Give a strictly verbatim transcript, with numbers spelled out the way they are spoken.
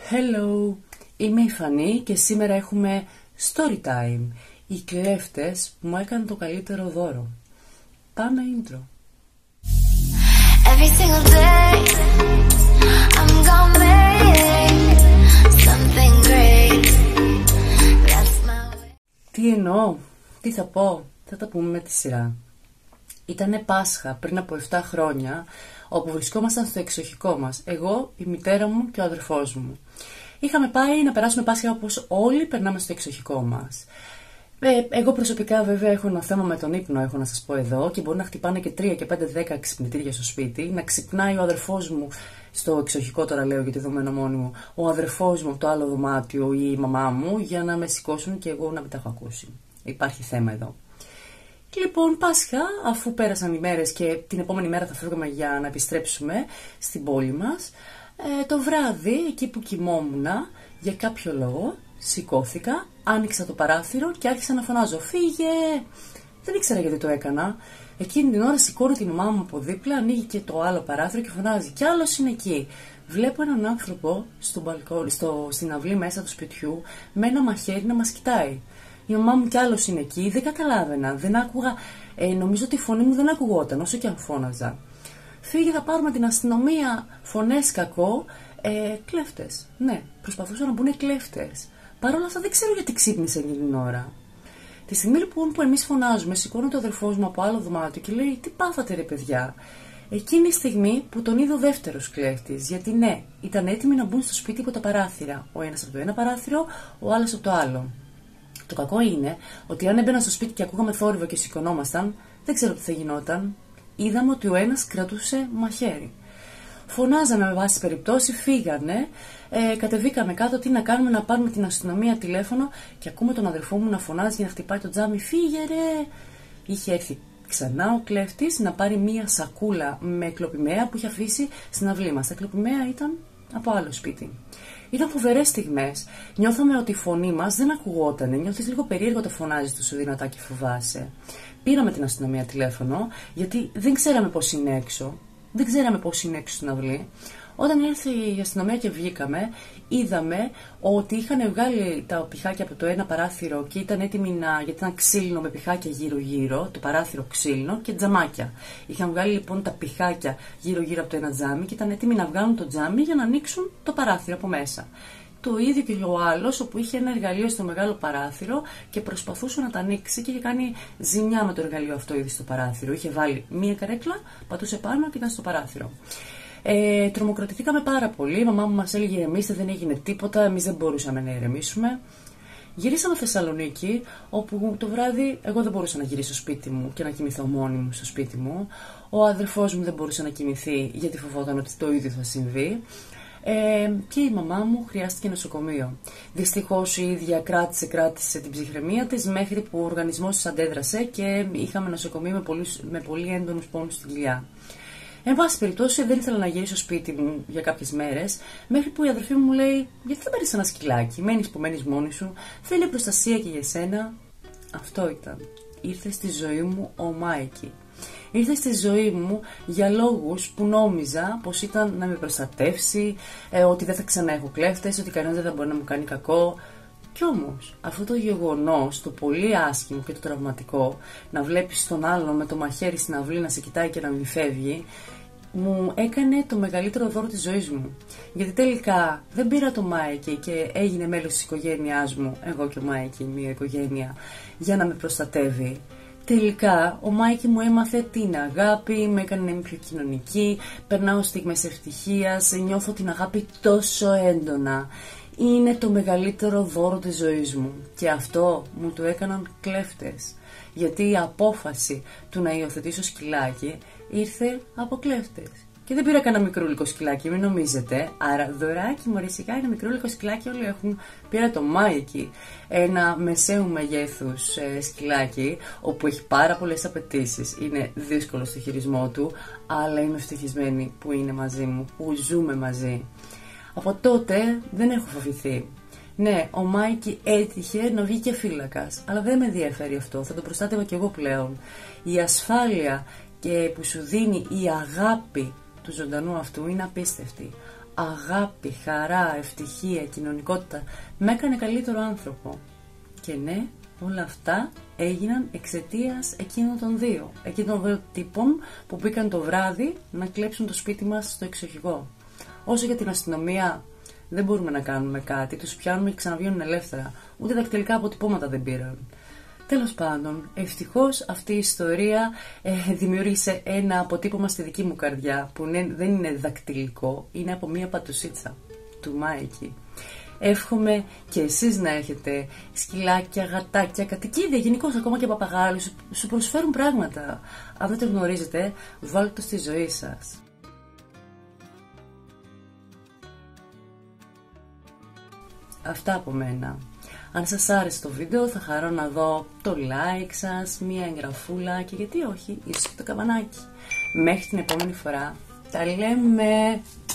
Hello, είμαι η Φανή και σήμερα έχουμε story time. Οι κλέφτες που μου έκαναν το καλύτερο δώρο. Πάμε intro. Every single day I'm gonna make something great. That's my way. Τι εννοώ, τι θα πω, θα τα πούμε με τη σειρά. Ήτανε Πάσχα πριν από επτά χρόνια, όπου βρισκόμασταν στο εξοχικό μας, εγώ, η μητέρα μου και ο αδερφός μου. Είχαμε πάει να περάσουμε Πάσχα όπως όλοι περνάμε στο εξοχικό μας. Ε, εγώ προσωπικά βέβαια έχω ένα θέμα με τον ύπνο, έχω να σας πω εδώ, και μπορεί να χτυπάνε και τρία και πέντε δέκα ξυπνητήρια στο σπίτι, να ξυπνάει ο αδερφός μου στο εξοχικό, τώρα λέω γιατί εδώ μένω μόνη μου, ο αδερφός μου από το άλλο δωμάτιο ή η μαμά μου, για να με σηκώσουν και εγώ να μην τα έχω ακούσει. Υπάρχει θέμα εδώ. Λοιπόν, Πάσχα, αφού πέρασαν οι μέρες και την επόμενη μέρα θα φεύγαμε για να επιστρέψουμε στην πόλη μας, ε, το βράδυ, εκεί που κοιμόμουν, για κάποιο λόγο, σηκώθηκα, άνοιξα το παράθυρο και άρχισα να φωνάζω «Φύγε!». Δεν ήξερα γιατί το έκανα. Εκείνη την ώρα σηκώνω τη μαμά μου από δίπλα, ανοίγει και το άλλο παράθυρο και φωνάζει «Κι άλλος είναι εκεί». Βλέπω έναν άνθρωπο στο μπαλκόνι, στο, στην αυλή μέσα του σπιτιού με ένα μαχαίρι να μας κοιτάει. Η μαμά μου κι άλλος είναι εκεί, δεν καταλάβαινα, δεν άκουγα, ε, νομίζω ότι η φωνή μου δεν ακουγόταν όσο και αν φώναζα. Φύγε, θα πάρουμε την αστυνομία, φωνές κακό, ε, κλέφτες. Ναι, προσπαθούσαν να μπουν κλέφτες. Παρ' όλα αυτά δεν ξέρω γιατί ξύπνησε εκείνη την ώρα. Τη στιγμή λοιπόν που εμείς φωνάζουμε, σηκώνει το αδερφός μου από άλλο δωμάτιο και λέει «Τι πάθατε ρε παιδιά?». Εκείνη η στιγμή που τον είδε ο δεύτερος κλέφτης, γιατί ναι, ήταν έτοιμοι να μπουν στο σπίτι από τα παράθυρα. Ο ένας από το ένα παράθυρο, ο άλλος από το άλλο. Το κακό είναι ότι αν έμπαινα στο σπίτι και ακούγαμε θόρυβο και σηκωνόμασταν, δεν ξέρω τι θα γινόταν. Είδαμε ότι ο ένας κρατούσε μαχαίρι. Φωνάζαμε με βάση περιπτώσει, φύγανε, ε, κατεβήκαμε κάτω, τι να κάνουμε, να πάρουμε την αστυνομία τηλέφωνο και ακούμε τον αδερφό μου να φωνάζει για να χτυπάει το τζάμι «Φύγε ρε!». Είχε έρθει ξανά ο κλέφτης να πάρει μία σακούλα με κλοπημαία που είχε αφήσει στην αυλή μας. Τα κλοπημαία ήταν από άλλο σπίτι. Ήταν φοβερές στιγμές. Νιώθαμε ότι η φωνή μας δεν ακουγότανε. Νιώθεις λίγο περίεργο το φωνάζεις τόσο δυνατά και φοβάσαι. Πήραμε την αστυνομία τηλέφωνο, γιατί δεν ξέραμε πώς είναι έξω. Δεν ξέραμε πώς είναι έξω στην αυλή. Όταν ήρθε η αστυνομία και βγήκαμε, είδαμε ότι είχαν βγάλει τα πιχάκια από το ένα παράθυρο και ήταν έτοιμοι να. Γιατί ήταν ξύλινο με πιχάκια γύρω-γύρω, το παράθυρο ξύλινο και τζαμάκια. Είχαν βγάλει λοιπόν τα πιχάκια γύρω-γύρω από το ένα τζάμι και ήταν έτοιμοι να βγάλουν το τζάμι για να ανοίξουν το παράθυρο από μέσα. Το ίδιο και ο άλλος, όπου είχε ένα εργαλείο στο μεγάλο παράθυρο και προσπαθούσε να τα ανοίξει και είχε κάνει ζημιά με το εργαλείο αυτό ήδη στο παράθυρο. Είχε βάλει μία καρέκλα, πατούσε πάνω και ήταν στο παράθυρο. Ε, τρομοκρατηθήκαμε πάρα πολύ. Η μαμά μου μας έλεγε ηρεμήστε, δεν έγινε τίποτα, εμείς δεν μπορούσαμε να ηρεμήσουμε. Γυρίσαμε Θεσσαλονίκη, όπου το βράδυ εγώ δεν μπορούσα να γυρίσω στο σπίτι μου και να κοιμηθώ μόνη μου στο σπίτι μου. Ο αδερφός μου δεν μπορούσε να κοιμηθεί γιατί φοβόταν ότι το ίδιο θα συμβεί. Ε, και η μαμά μου χρειάστηκε νοσοκομείο. Δυστυχώς η ίδια κράτησε, κράτησε την ψυχραιμία της μέχρι που ο οργανισμός της αντέδρασε και είχαμε νοσοκομείο με, πολλούς, με πολύ έντονους πόνους στην κοιλιά. Εν πάση περιπτώσει, δεν ήθελα να γυρίσω σπίτι μου για κάποιες μέρες, μέχρι που η αδερφή μου μου λέει: γιατί δεν πάρεις ένα σκυλάκι, μένεις που μένεις μόνη σου, θέλει προστασία και για σένα. Αυτό ήταν. Ήρθε στη ζωή μου ο Μάικη. Ήρθε στη ζωή μου για λόγους που νόμιζα πως ήταν να με προστατεύσει, ε, ότι δεν θα ξανά έχω κλέφτες, ότι κανένας δεν θα μπορεί να μου κάνει κακό. Κι όμως, αυτό το γεγονός, το πολύ άσχημο και το τραυματικό, να βλέπεις τον άλλον με το μαχαίρι στην αυλή να σε κοιτάει και να μην φεύγει, μου έκανε το μεγαλύτερο δώρο της ζωής μου. Γιατί τελικά δεν πήρα το Μάικη και έγινε μέλος της οικογένειάς μου, εγώ και ο Μάικη, μια οικογένεια, για να με προστατεύει. Τελικά, ο Μάικη μου έμαθε την αγάπη, με έκανε να είμαι πιο κοινωνική, περνάω στιγμές ευτυχίας, νιώθω την αγάπη τόσο έντονα. Είναι το μεγαλύτερο δώρο της ζωής μου και αυτό μου το έκαναν κλέφτες. Γιατί η απόφαση του να υιοθετήσω σκυλάκι ήρθε από κλέφτες. Και δεν πήρα κανένα μικρούλικο σκυλάκι, μην νομίζετε. Άρα δωράκι, μωρησικά, ένα μικρούλικο σκυλάκι όλοι έχουν. Πήρα το Μάικη, ένα μεσαίου μεγέθους ε, σκυλάκι, όπου έχει πάρα πολλές απαιτήσεις. Είναι δύσκολο στο χειρισμό του, αλλά είμαι ευτυχισμένη που είναι μαζί μου, που ζούμε μαζί. Από τότε δεν έχω φοβηθεί. Ναι, ο Μάικη έτυχε να βγει και φύλακας, αλλά δεν με ενδιαφέρει αυτό, θα τον προστάτευα κι εγώ πλέον. Η ασφάλεια και που σου δίνει η αγάπη του ζωντανού αυτού είναι απίστευτη. αγάπη, χαρά, ευτυχία, κοινωνικότητα με έκανε καλύτερο άνθρωπο. Και ναι, όλα αυτά έγιναν εξαιτίας εκείνων των δύο. Εκείνων των δύο τύπων που μπήκαν το βράδυ να κλέψουν το σπίτι μας στο εξοχικό. Όσο για την αστυνομία δεν μπορούμε να κάνουμε κάτι, τους πιάνουμε και ξαναβγαίνουν ελεύθερα. Ούτε δακτυλικά αποτυπώματα δεν πήραν. Τέλος πάντων, ευτυχώς αυτή η ιστορία ε, δημιούργησε ένα αποτύπωμα στη δική μου καρδιά που ναι, δεν είναι δακτυλικό, είναι από μία πατουσίτσα του Μάικη. Εύχομαι και εσείς να έχετε σκυλάκια, γατάκια, κατοικίδια, γενικώς ακόμα και παπαγάλους, σου, σου προσφέρουν πράγματα. Αν δεν το γνωρίζετε, βάλτε το στη ζωή σας. Αυτά από μένα. Αν σας άρεσε το βίντεο θα χαρώ να δω το like σας, μία εγγραφούλα και γιατί όχι, ίσως και το καμπανάκι. Μέχρι την επόμενη φορά. Τα λέμε!